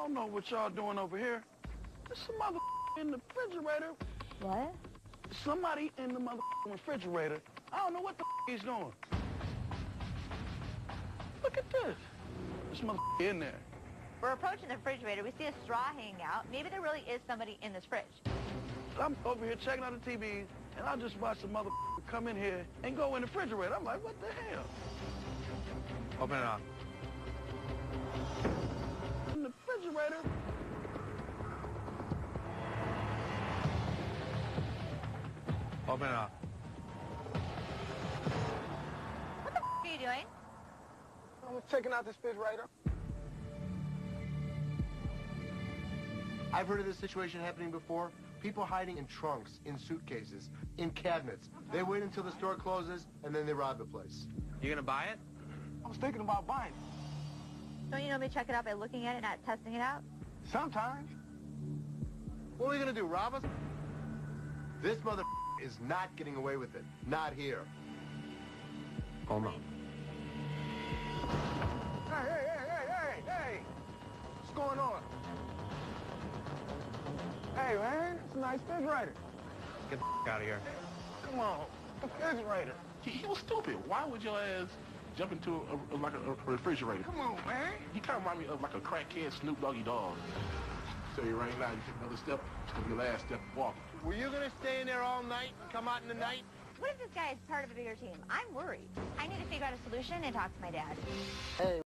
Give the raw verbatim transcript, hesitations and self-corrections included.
don't know what y'all doing over here. There's some mother in the refrigerator. What? Somebody in the mother refrigerator. I don't know what the he's doing. Look at this. This mother in there. We're approaching the refrigerator. We see a straw hanging out. Maybe there really is somebody in this fridge. I'm over here checking out the T V, and I just watched some mother come in here and go in the refrigerator. I'm like, what the hell? Open it up. In the refrigerator. Open it up. What the f are you doing? I'm checking out this refrigerator. I've heard of this situation happening before. People hiding in trunks, in suitcases, in cabinets. They wait until the store closes, and then they rob the place. You gonna buy it? I was thinking about buying it. Don't you normally check it out by looking at it, not testing it out? Sometimes. What are we gonna do, rob us? This mother is not getting away with it. Not here. Oh, no. Hey, hey, hey, hey, hey, hey. What's going on? Hey, man, it's a nice refrigerator. Get the out of here. Come on, refrigerator. He, he was stupid. Why would your ass jump into a, a, like a, a refrigerator? Come on, man. He kind of remind me of like a crackhead Snoop Doggy Dogg. Tell you right now, you take another step, it's gonna be your last step walking. Were you gonna stay in there all night and come out in the night? What if this guy is part of a bigger team? I'm worried. I need to figure out a solution and talk to my dad. Hey,